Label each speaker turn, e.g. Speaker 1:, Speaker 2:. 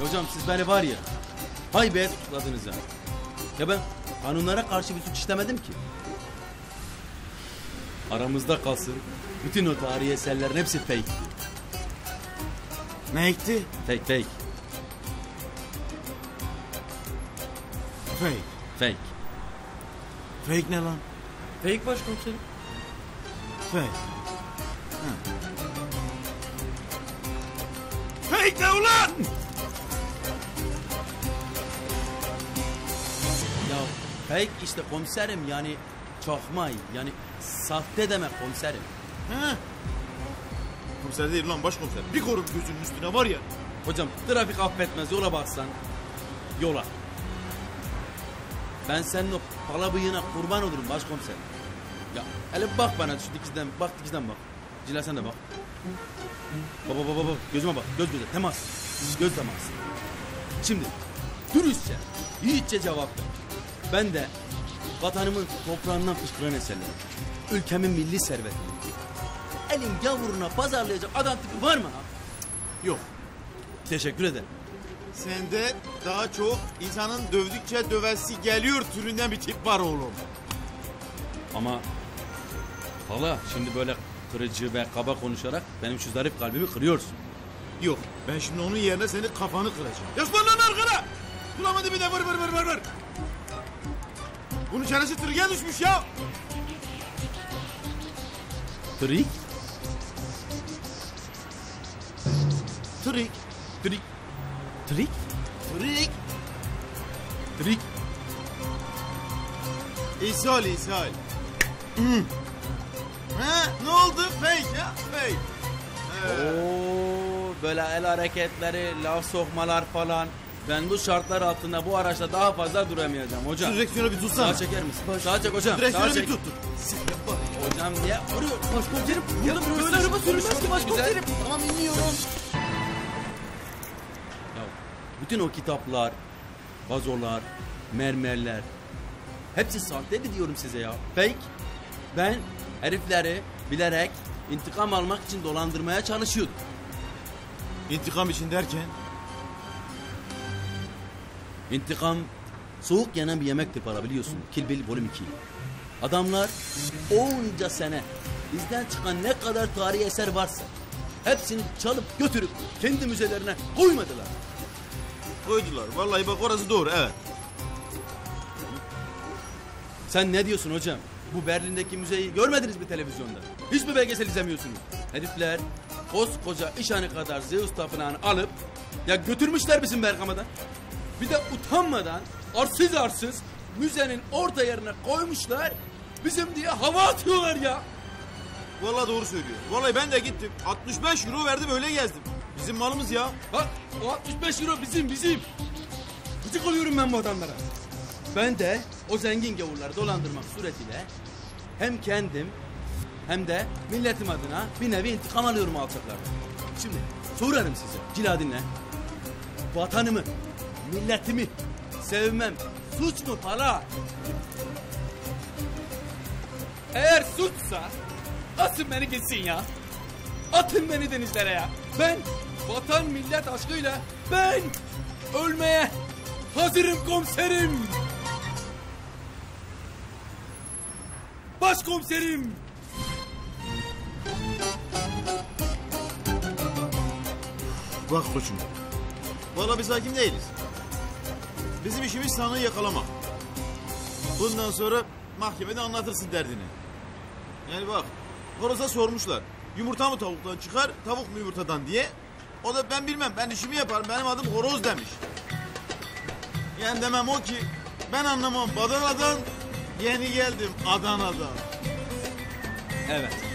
Speaker 1: Hocam siz beni var ya, hay be tutukladınız ha. Ya ben kanunlara karşı bir suç işlemedim ki. Aramızda kalsın, bütün o tarihi eserlerin hepsi fake'ti.
Speaker 2: Ne ekti?
Speaker 1: Fake.
Speaker 2: Fake. Fake ne lan?
Speaker 3: Fake başkomiserim.
Speaker 2: Fake. Fake ne ulan?
Speaker 1: Ya fake işte komiserim, yani çakma, yani sahte demek komiserim.
Speaker 2: He? Komiser değil lan, başkomiser. Bir korum gözünün üstüne var ya.
Speaker 1: Hocam trafik affetmez, yola baksan. Yola. Ben senin o pala bıyığına kurban olurum başkomiser. Ya hele bak bana şu dikizden bak. Cila sen de bak. Baba gözüme bak, göz göze temas. Göz teması. Şimdi dürüstçe, yiğitçe cevap ver. Ben de vatanımın toprağından fışkıran eserlerim, ülkemin milli servetini elin gavuruna pazarlayacak adam tipi var mı ha?
Speaker 2: Yok.
Speaker 1: Teşekkür ederim.
Speaker 2: Sende daha çok insanın dövdükçe dövesi geliyor türünden bir tip var oğlum.
Speaker 1: Ama hala şimdi böyle kırıcı ve kaba konuşarak benim şu zarif kalbimi kırıyorsun.
Speaker 2: Yok, ben şimdi onun yerine senin kafanı kıracağım. Yaslan lan arkana! Bulamadı bir de vır. Bunun çenesi tırıya düşmüş ya.
Speaker 1: Trik?
Speaker 2: Trik. İshal. Ha, ne oldu? Fake ya, fake.
Speaker 1: Oo, böyle el hareketleri, laf sokmalar falan. Ben bu şartlar altında bu araçta daha fazla duramayacağım hocam.
Speaker 2: Direksiyonu bir tutsana.
Speaker 1: Sağa çeker misin? Sağa çek hocam.
Speaker 2: Direksiyonu
Speaker 1: Sağa
Speaker 2: bir
Speaker 1: çek.
Speaker 2: tut.
Speaker 1: Hocam niye vuruyor?
Speaker 3: Başkomiserim.
Speaker 1: Ya
Speaker 3: Böyle araba sürülmez ki başkomiserim.
Speaker 1: Tamam iniyorum. Ya bütün o kitaplar, vazolar, mermerler hepsi sahteydi diyorum size ya. Fake. Ben herifleri bilerek intikam almak için dolandırmaya çalışıyordum.
Speaker 2: İntikam için derken?
Speaker 1: İntikam soğuk yenen bir yemektir para, biliyorsun. Kill Bill Vol. 2. Adamlar onca sene bizden çıkan ne kadar tarihi eser varsa hepsini çalıp götürüp kendi müzelerine koymadılar.
Speaker 2: Koydular. Vallahi bak orası doğru, evet.
Speaker 1: Sen ne diyorsun hocam? Bu Berlin'deki müzeyi görmediniz mi televizyonda? Hiç mi belgesel izlemiyorsunuz? Herifler koskoca İşhanı kadar Zeus tapınağını alıp ya götürmüşler bizim Bergama'dan. Bir de utanmadan arsız müzenin orta yerine koymuşlar. Bizim diye hava atıyorlar ya.
Speaker 2: Vallahi doğru söylüyor. Vallahi ben de gittim. 65 euro verdim, öyle gezdim. Bizim malımız ya.
Speaker 1: Bak o 65 euro bizim. Gıcık oluyorum ben bu adamlara. Ben de o zengin gavurları dolandırmak suretiyle hem kendim hem de milletim adına bir nevi intikam alıyorum alçaklardan. Şimdi sorarım size, Cila dinle. Vatanımı, milletimi sevmem suç mu pala? Eğer suçsa atın beni gitsin ya. Atın beni denizlere ya. Ben vatan millet aşkıyla ben ölmeye hazırım komiserim. Başkomiserim.
Speaker 2: Bak koçum. Vallahi biz hakim değiliz. Bizim işimiz sanığı yakalamak. Bundan sonra mahkemede anlatırsın derdini. Yani bak, horoza sormuşlar. Yumurta mı tavuktan çıkar, tavuk mu yumurtadan diye. O da ben bilmem, ben işimi yaparım, benim adım horoz demiş. Yani demem o ki, ben anlamam Badana'dan, yeni geldim Adana'dan.
Speaker 1: Evet.